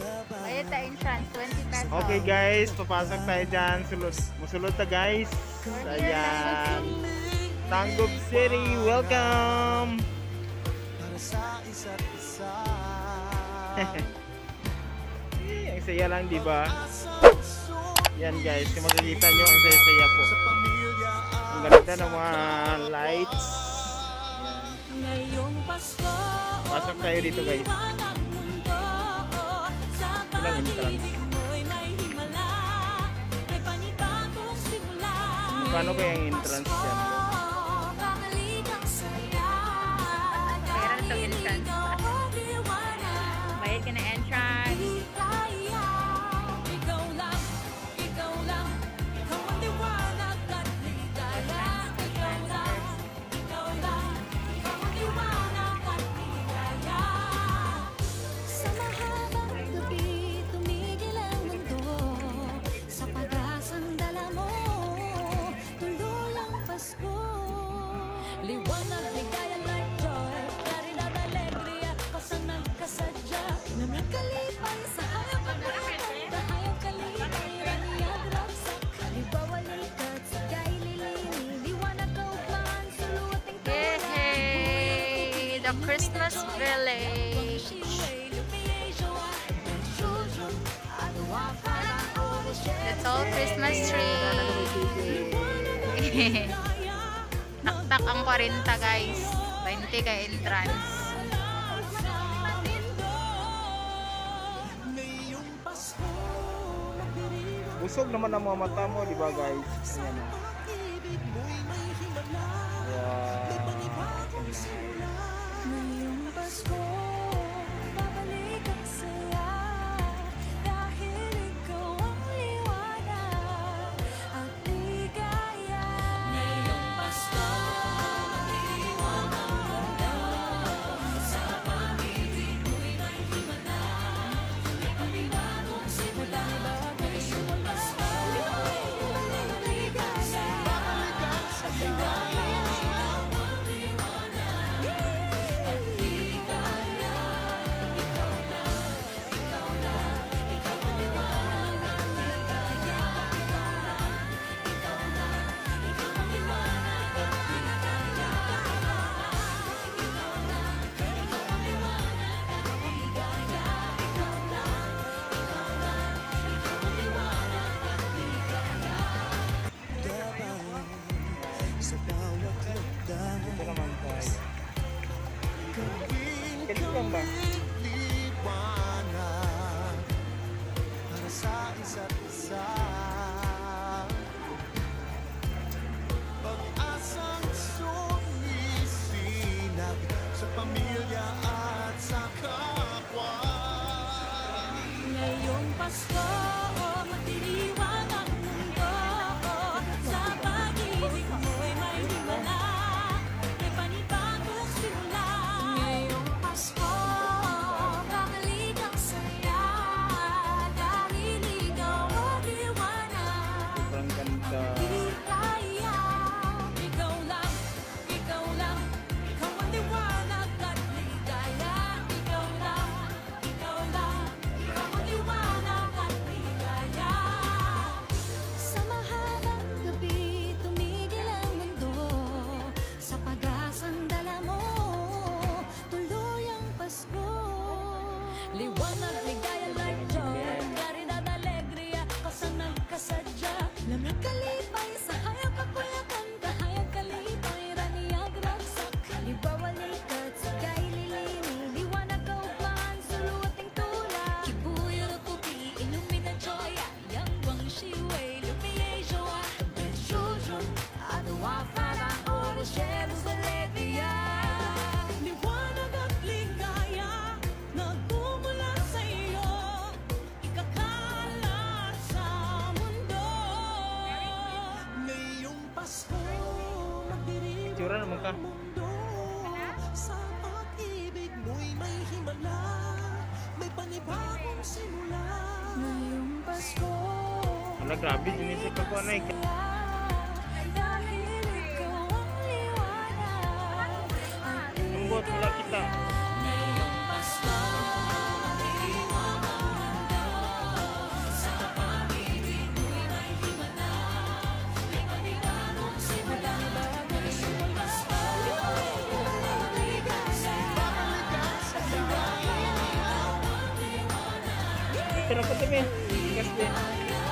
Bayad ta entrance, 20 pesos. Okay guys, papasok tayo dyan. Musulot ta guys. Ayan. Tanggob City, welcome! Ang saya lang, di ba? Yan guys, kung makikita nyo, ang saya-saya po. Ang ganda ng mga lights. Yan. Pasok tayo dito guys. Ilang entrance. Paano kaya ang entrance yan? Mayroon itong entrance. Bayad ka na entrance. Liwanag, ligaya, light, joy, claridad, alegría, kasanang kasadya, na nagkalipay sa hayang kapalitan, kahayang kalipay, raniyag, raksak, libawalikat, sigay, lilini, liwanag, kaugmaan, suluting tawala. Yay! The Christmas Village. That's all Christmas tree. Taktak ang 40 guys. 20 ka entrance. Busog naman ang mga mata mo, di ba guys? Ayan o. Ito naman guys. Ganito lang ba? Pag-asang sumisinag sa pamilya at sa kapwa. Ngayong Pasko, magdiriwang ang mundo, sa pag-ibig mo'y may himala, may panibagong simula. Ngayong Pasko, kakalik ang saya, dahil ikaw ang liwanag. Sobrang ganda. Di kaya, ikaw lang, ikaw ang liwanag at ligaya. Ikaw lang, ikaw ang liwanag at ligaya. Sa mahabang gabi, tumigil ang mundo, sa pag-asang dala mo, tuloy ang Pasko. Liwanag, ligaya, light, joy, claridad, alegría, kasanang kasadya, na nagkalipay sa hayang kapulakan, kahayang kalipay, raniyag, raksak, libawalikat, sigay, lilini, liwanag, kaugmaan, suluting tula, kibuyo, tupi, ilumina, joya, yang wang shiway, lumiay, joa, benjujun, adawa, para, oras, sheros, alegría. Liwanag at ligaya, nagmumula sa iyo, ikakalat sa mundo. Ngayong Pasko, magdiriwang Itsura naman ka. ang mundo, sa pag-ibig mo'y may himala, may panibagong simula. Ngayong Pasko, Wala, grabe. Dinisip ako na eh. dahil ikaw ang liwanag at Lambot, wala kita. ngayong Pasko, magdiriwang ang Pero pa tabi. Tigas din.